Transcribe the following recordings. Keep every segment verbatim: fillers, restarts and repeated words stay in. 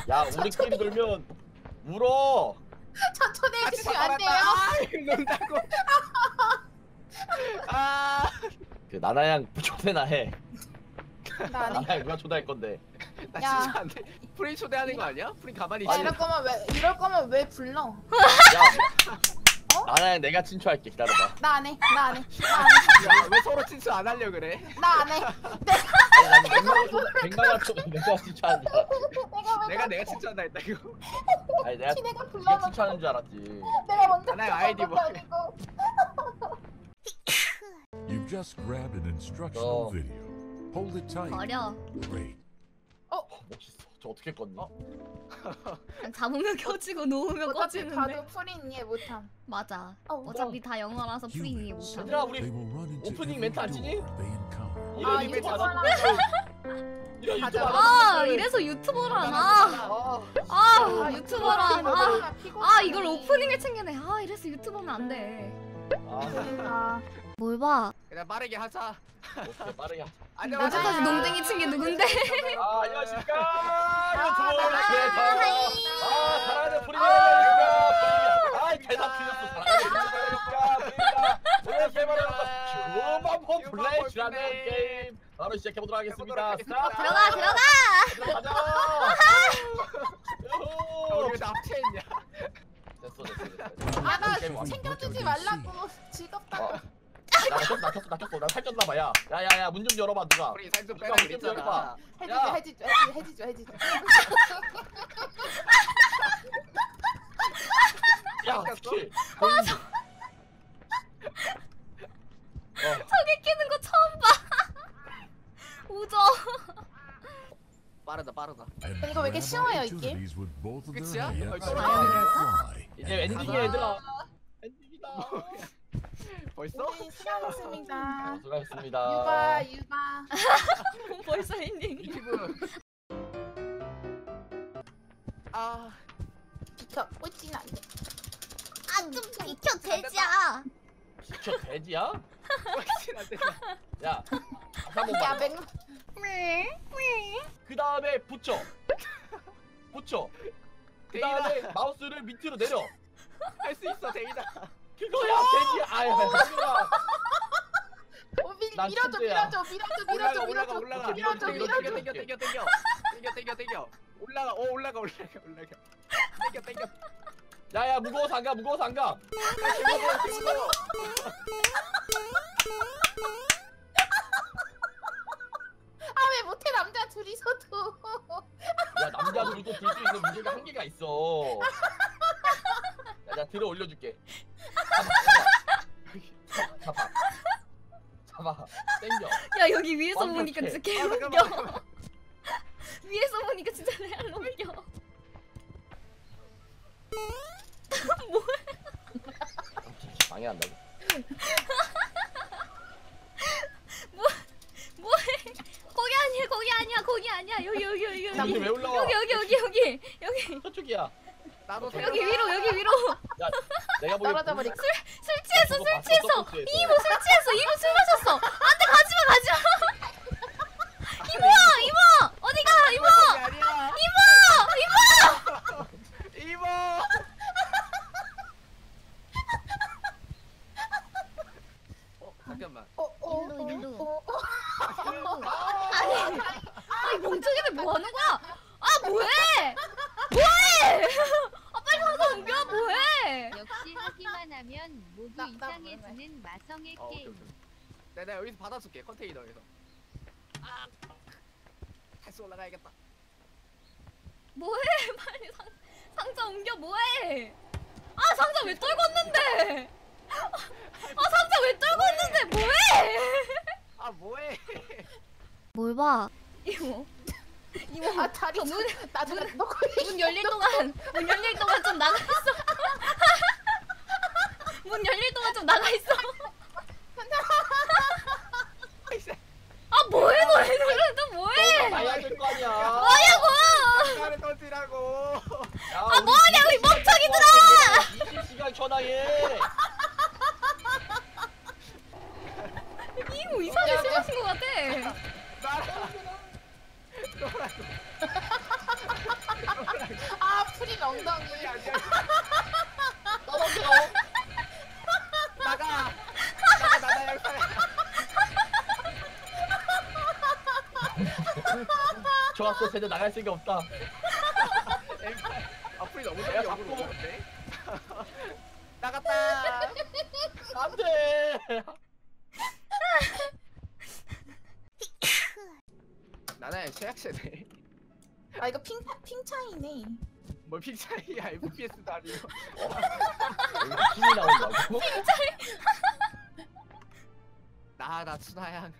야 우리끼리 놀면 울어. 저 초대해 주시면 안 돼요? 아, 논다고. 아, 그 나나양 초대나 해. 나 안 해. 나나양 누가 초대할 건데. 나 야. 진짜 안 돼. 프린 초대하는 거 아니야? 프린 가만히 야 있어. 이럴 거면 왜 이럴 거면 왜 불러? 야 어? 나나양 내가 친추할게. 기다려봐. 나 안 해. 나 안 해. 나 안 해. 야, 왜 서로 친추 안 하려 그래? 나 안 해. 아니 나는 백마가 초대 백마가 초대 내가 친추하는 줄 알았지. 내가 내가 내가 친추한다 했다 이거. 아니 내가 내가 네가 불러놓고 친추하는 줄 알았지. 내가 먼저 나의 아이디 뭐. 아니고. You've just grabbed an instructional 어. video. Hold it tight. 버려. Great. 어 멋있어. 저 어떻게 껐니? 어? 잡으면 켜지고 놓으면 어차피 꺼지는데. 봐도 프린 이해 못함. 맞아. 어, 어차피 다 영어라서 프린 이해 Humans. 못함. 얘들아 우리 They will run into 오프닝 every 멘트 안 door 치니? they encounter. 이런 아, 유튜브 유튜브 안 하려고. 하는 이런 유튜브 안 아 하는 이래서 유튜버라나. 아, 아 아, 유튜버라. 피곤해. 아, 피곤해. 아 이걸 오프닝을 챙겨내. 아 이래서 유튜버면 안 돼. 아, 아, 뭘 봐? 그냥 빠르게 하자. 오케이 빠르게 하자. 여태까지 농땡이 친 게 누군데? 아 안녕하십니까. 아, 유튜버 나나양. 아 사랑하는 프리미어 안녕하십니까. 아 대답 틀렸어. 사랑하는 프리미어 안녕하십니까. 오늘 게임하러 휴먼폰 플레이 주라는 게임 바로 시작해보도록 하겠습니다. 스타트. 들어가 들어가. 들어가자. 야, 우리 왜 납치했냐? 됐어 됐어 됐어. 아, 나 게임 왔어. 챙겨주지 말라고. 직업다고. 어. 나 켰어 나 켰어 나 켰어 나 살쪘나봐. 야 야야야 문 좀 열어봐 누가. 우리 살좀 누가 빼라 문 좀 그랬잖아. 열어봐. 해지죠, 야. 해지죠, 해지죠, 해지죠, 해지죠. 야 스킬. 맞아. 어. 저게 끼는 거 처음 봐. 우저. 빠르다 빠르다. And 이거 왜 이렇게 grab 쉬워요, onto 이게? these with both of their 끝이야? hands 얼마나 and 어려울까? fly. 이제 And 엔딩이야 cover. 얘들아. 엔딩이다. 벌써? 우리 수고하셨습니다. 수고하셨습니다. 유바, 유바. 벌써 엔딩. 피부. 아, 비켜, 꽂지는 안 돼. 아좀 비켜 돼지야. 비켜 돼지야? 확신 안 된다. 야 한번 야, 봐. 맹, 그 다음에 붙여. 붙여. 그 다음에 마우스를 밑으로 내려. 할 수 있어 대이다. 그거야 돼지야. 아야 돼지야. 어, 밀, 난 밀어줘, 천재야. 밀어줘, 밀어줘, 올라가 밀어줘, 올라가 밀어줘. 올라가. 밀어줘, 땡겨 밀어줘. 땡겨 땡겨 땡겨 땡겨 땡겨 땡겨 땡겨 올라가. 오 올라가 올라가 올라가. 땡겨 땡겨. 야야 무거워서 안 가. 무거워서 안 가. 아, 왜 못해, 남자 둘이서도. 야 남자들도 들 수 있는 무게가 한계가 있어. 야, 나 들어 올려줄게. 잡아, 잡아, 잡아, 잡아, 땡겨. 야 여기 위에서 완벽해. 보니까 진짜 개 아, 웃겨. 잠깐만. 위에서 보니까 진짜 레알로 웃겨. 방해한다고. 뭐해? 거기 아니야 거기 아니야 거기 아니야 여기 여기 여기 여기 여기 왜 올라와? 여기 여기 여기 여기 여기 저쪽이야. 나도 여기 위로 여기 위로. 야, 내가 보기엔 떨어져 버릴까? 술 취했어 저거 술 봤어, 취했어. 서커스에서. 이모 술 취했어 이모 술 마셨어. 안돼 가지마 가지마. 이모야 이모 어디가 이모 아니야. 이모 이모. 어 잠깐만. 어, 어, 일로, 어, 일로. 어, 어. 이모. 아니 아니 멍청이들 뭐 하는 거야? 아 뭐해? 뭐해? 아 빨리 가서 옮겨 뭐해? 역시 하기만 하면 모두 나- 나 이상해지는 마성의 어, 오케이, 게임. 오케이. 내가, 내가 여기서 받아줄게 컨테이너에서. 아, 다시 올라가야겠다. 뭐해? 빨리 상, 상자 옮겨 뭐해? 아 상자 왜 떨궜는데? 아 상자 왜 떨궜는데 뭐해? 아 뭐해? 뭘 봐? 이모 이모 아, 다리 저 문, 나중에 놓고 문 열릴 동안 문 열릴 동안 좀 나가 있어. 문 열릴 동안 좀 나가 있어. 아 뭐해 너희 둘은 또 뭐해? 가야 될 거 아니야. 뭐냐고? 나를 던지라고. 아 뭐하냐고 이 멍청이들아! 이십 시간 전화해. 이모 이상하게 술 마신 것 같아. 나라. 너라고. 아 프린 엉덩이. 떨어져. 나가. 나가 나나 영상에. 좋았어. 쟤들 나갈 생각 없다. 앞으로 너무 내가 적이 자꾸- 오는데. 나갔다. 안돼. 나나야 최악세네. 아 이거 핑 핑 차이네. 뭘 픽차이야 에프피에스도 아니고. 여기서 힘이 나온다고? 나나 춘하양.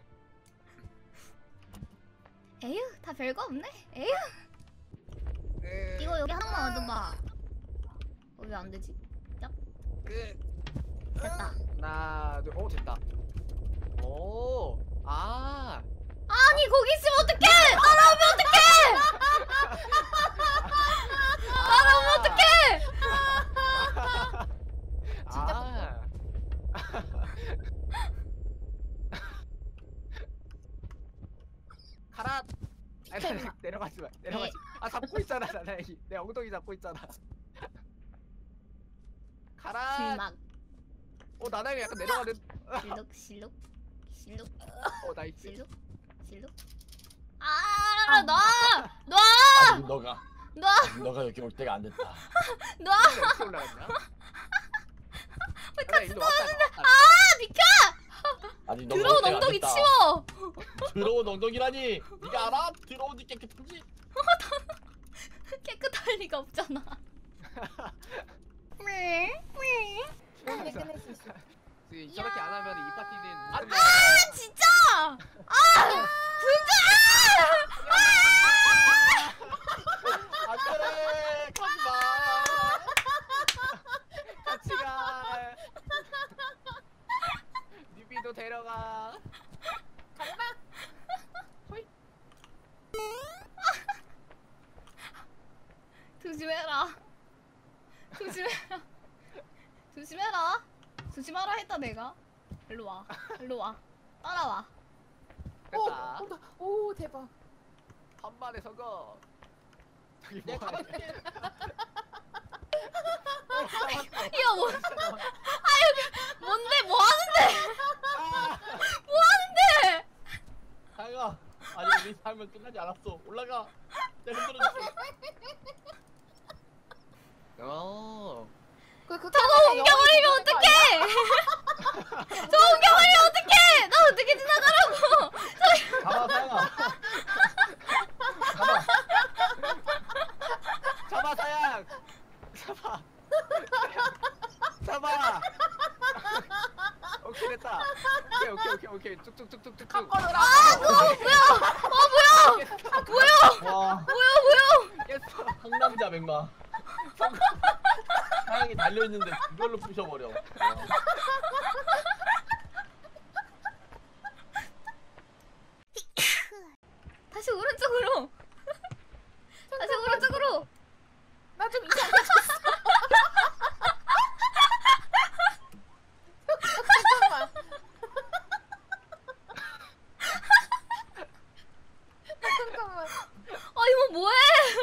에휴 다 별거 없네. 에휴 그, 이거 여기 하나만 얻어봐. 어, 왜 안 되지? 그 됐다. 하나 둘. 오 됐다. 오. 아. 아니 거기 있으면 어떡해! 따라오면 어떡해! 따라오면 어떡해! 진짜 아. 가라. 아니, 아니, 내려가지 마. 내려가지. 아 잡고 있잖아 나나 이. 내 엉덩이 잡고 있잖아. 가라. 길막 어 나나가 약간 내려가는. 실룩 실룩 실룩 어 나이스. 실룩 실룩 아 놔! 놔! 아직 너가 놔! 너가 여기 올 때가 안 됐다. 놔! 어떻게 올라갔냐? 왜 나나 같이 일로 왔다. 왔다. 아 비켜! 아직 너가 올 들어온 때가 안 엉덩이 됐다. 치워! 들어온 엉덩이라니. 네가 알아? 들어오니 깨끗한지? 깨끗할 리가 없잖아. 이제 끝낼 수 있어. 그, 저렇게 안 하면 이 파티는 안 돼. 아 진짜! 아! 진짜! 안 그래. 가지 마. 같이 가. 뉴비도 데려가. 간다. 조심해라. 조심해라. 조심해라. 조심하라 했다 내가. 일로 와. 일로 와. 따라와. 오, 됐다. 오, 오 대박. 한 번에 성공. 저기 내 뭐 하냐? 가만히. 이거 뭐? 아유 뭔데 뭐 하는데? 뭐 하는데? 다영아. 아니 우리 삶은 끝나지 않았어. 올라가. 내가 흔들어줄게. 어. 그, 그 저거 카메라 옮겨버리면 영원히 어떡해? 저거 옮겨버리면 어떡해? 나 어떻게 지나가라고? 가봐 다영아. 가봐. 잡아 사양. 잡아. 잡아. 오케이 됐다. 오케이 오케이 오케이 오케이 쭉쭉쭉쭉쭉. 깜빡이라. 아 그거 뭐야? 어 뭐야? 뭐야? 와. 뭐야 뭐야? 깼어. 상남자 맥마. 사양이 달려 있는데 그걸로 부셔버려. 와. 다시 오른쪽으로. 다시 오른쪽으로. 나 좀 이상해졌어. 잠깐만. 잠깐만. 아 이거 뭐해?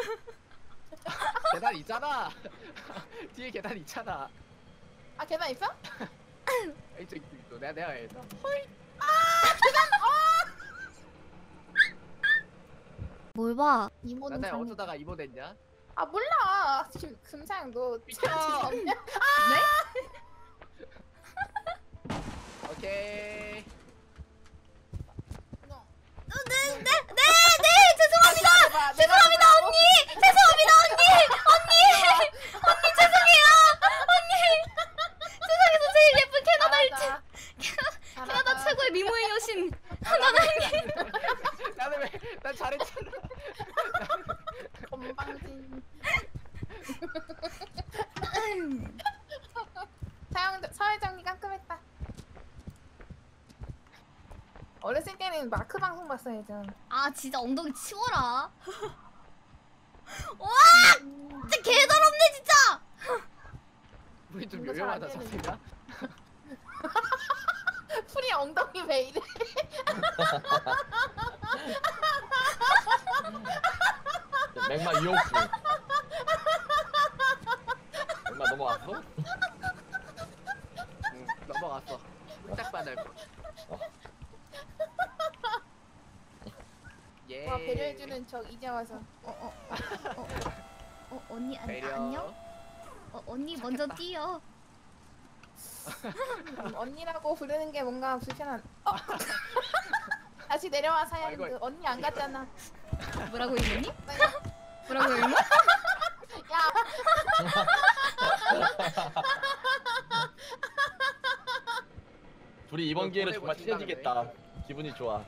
계단 있잖아. 뒤에 계단 있잖아. 아 계단 있어? 이쪽 이쪽 이쪽. 내가 내가 해서. 뭘 봐? 이모는 나나야 장... 어쩌다가 이모 됐냐? 아 몰라. 지금 금상 너 비켜. 없냐? 오케이. 너. 네네네 네, 네, 죄송합니다. 내가 죄송합니다 해봐. 언니. 죄송합니다 언니. 언니. 언니 죄송해요. 언니. 세상에서 제일 예쁜 캐나다 일진. 잘한다. 캐나다 잘한다. 최고의 미모의 여신. 나나님. 나는 왜? 난 잘했잖아. 건방진. 사형 사회정리 깔끔했다. 어렸을 때는 마크 방송 봤어야죠. 아 진짜 엉덩이 치워라. 와 진짜 개더럽네 진짜. 우리 좀 이거 요염하다 잘안 자세가. 풀이 엉덩이 왜 이래? 맥마 이옥수. 맥마 넘어왔어? 응, 넘어갔어. 딱 받을 거. 어. 예. 와 배려해주는 척 이제 와서. 어, 어, 어, 어, 어, 언니 안, 배려. 안녕? 어, 언니 먼저 뛰어. 음, 언니라고 부르는 게 뭔가 불편한. 어. 다시 내려와 사양드. 아이고. 언니 안 갔잖아. 뭐라고 이랬니? 뭐라고 이랬니? 야. 둘이 이번 이거 기회를 보내고 정말 친다는데. 친해지겠다. 기분이 좋아.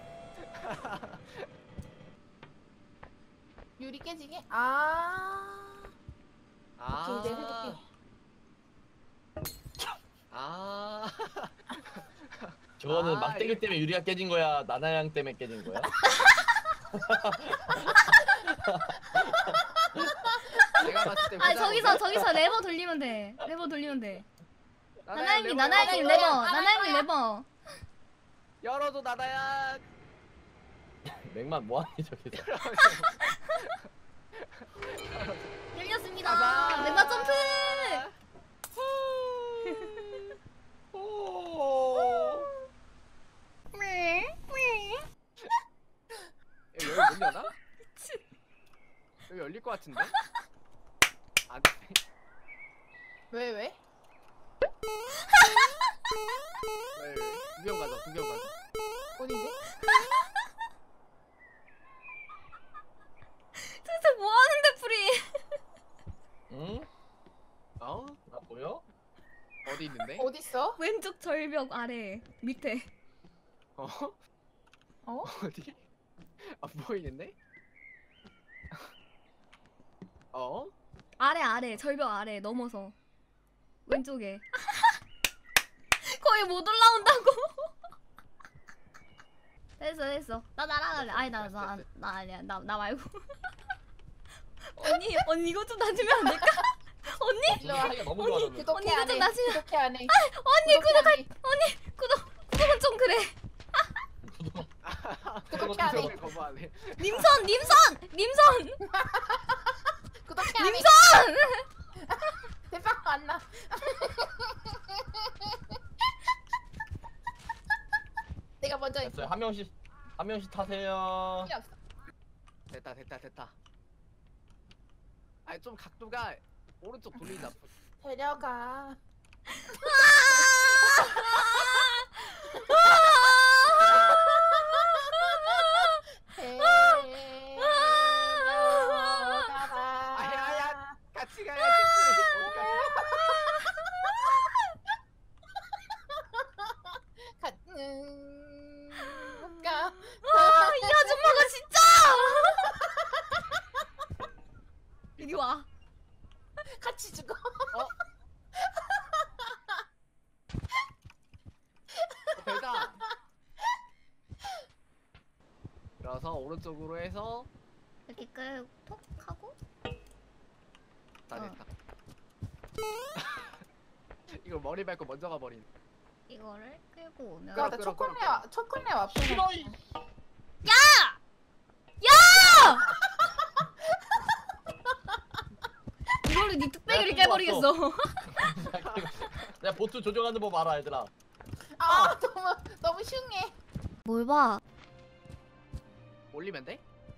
유리 깨지게? 아. 아. 오케이 내가 해볼게. 아. 저거는 아, 막대기 이게- 때문에 유리가 깨진 거야? 나나양 때문에 깨진 거야? 내가 봤을 때. 아 회사 저기서 오면 저기서 레버 돌리면 돼. 레버 돌리면 돼. 나나양님 레버 나나양님 열어줘. 레버. 나나양님 레버. 열어줘 나나야. 맥마 뭐하니 저기서? 열렸습니다. 가자. 레버 점프. 오. 여기 못 여나? 여기 열릴 것 같은데? 안 돼. 왜 왜? 왜, 왜? 구경 가자 구경 가자. 어디지? 도대체 뭐 하는데 프리? 응? 어? 나 보여? 어디 있는데? 어딨어? 왼쪽 절벽 아래 밑에. 어? 어? 어디? 안 보이는데? 어? 아래 아래 절벽 아래 넘어서 왼쪽에. 거의 못 올라온다고. 됐어 됐어. 나 날아갈래. 아니 나 나 나 아니야. 나 나 말고. 언니 언니 이거 좀 놔주면 안 될까? 언니 일로 와. 하기가 너무 언니, 좋아졌네. 구독해 언니, 이거 안 좀 해. 놔주면- 구독해 안 해. 언니 구독 안 해. 언니 구독 구독은 좀 그래. 구독해 안 해. 구독을 거부하네. 님선 님선 님선 구독해 안 해. 님선. 대박 안 나. 내가 먼저 됐어요. 했어. 한 명씩 한 명씩 타세요. 필요 없어. 됐다 됐다 됐다. 아니 좀 각도가 오른쪽 돌리자. 데려가. 데려가봐. 아야야 같이 가야지. 어디까지? 가는 못 가. 아, 이 아줌마가 진짜. 이리 와. 같이 죽어. 어? 어, 됐다. 그래서 오른쪽으로 해서 이렇게 끌톡 하고. 다 어. 됐다. 이거 머리 밟고 먼저 가버린. 이거를 끌고 오면. 야, 나 끌어, 초콜릿 끌어, 와- 초콜릿 와플. 싫어 이. 야! 야! 이걸로 네 뚝배기를 야, 깨버리겠어. 내가 보트 조정하는 법 알아 얘들아. 아 너무 너무 흉해. 뭘 봐? 올리면 돼?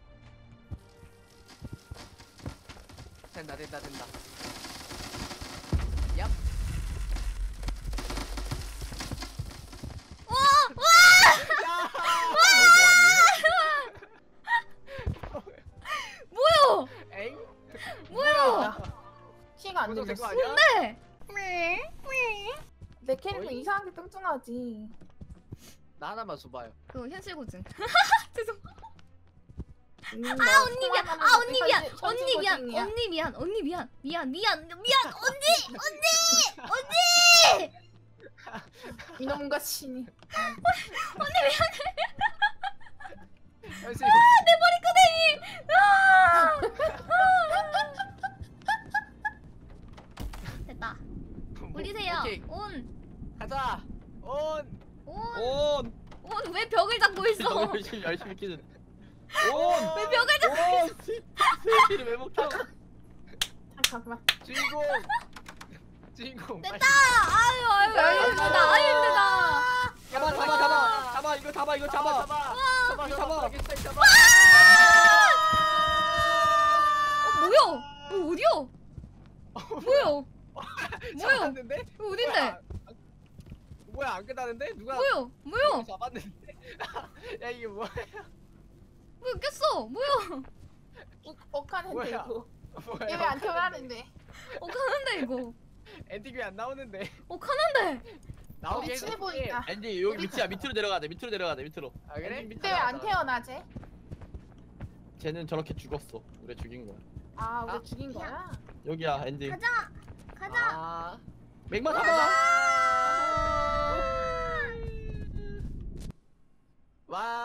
된다 된다 된다. 얍. 뭐야? 엥? 뭐야? 키가 안 고정된 거 들렸어. 아니야? 네. 내 캐릭터 어이? 이상하게 뚱뚱하지. 나 하나만 줘봐요. 그거 현실 고증. 죄송. 음, 아 언니 미안. 아 언니 미안. 현실- 언니 현실 미안. 고증이야. 언니 미안. 언니 미안. 미안 미안 미안. 언니 언니 언니. 이놈과 신이. 현실 내 머리끄댕이. 아! 됐다. 올리세요. 오케이 온. 가자. 온. 온. 온. 온 왜 벽을 잡고 있어? 열심히 열심히 키는. 온! 왜 벽을 잡? 온! 스위치를 왜 못 켜? 잠깐만. 주인공. 주인공. 됐다. 아유 아유 아유 힘들다. 아유 힘들다. 잡아 잡아 잡아 잡아 이거 잡아 이거 잡아 잡아 잡아 잡아 잡아. 어 뭐야? 어 어디야? 뭐야? 뭐야? 잡았는데? 이거 어딘데? 뭐야 안 끝나는데? 누가 뭐야? 뭐야? 잡았는데? 야 이게 뭐야? 왜 꼈어? 뭐야? 억하는데 뭐야? 이거. 뭐야? 얘 왜 안 태어나는데? 어 가는데 이거. 엔딩 왜안 나오는데? 어 가는데. 나오게 미친해 해줄게. 보인다. 앤디 여기 밑이야. 밑으로 내려가야 돼. 밑으로 내려가야 돼. 밑으로. 아 그래? 엔딩 밑으로 근데 왜 안 태어나 쟤? 쟤는 저렇게 죽었어. 우리 죽인 거야. 아, 우리 아. 죽인 거야? 여기야 엔딩. 가자. 가자. 아. 맥마 잡아. 와.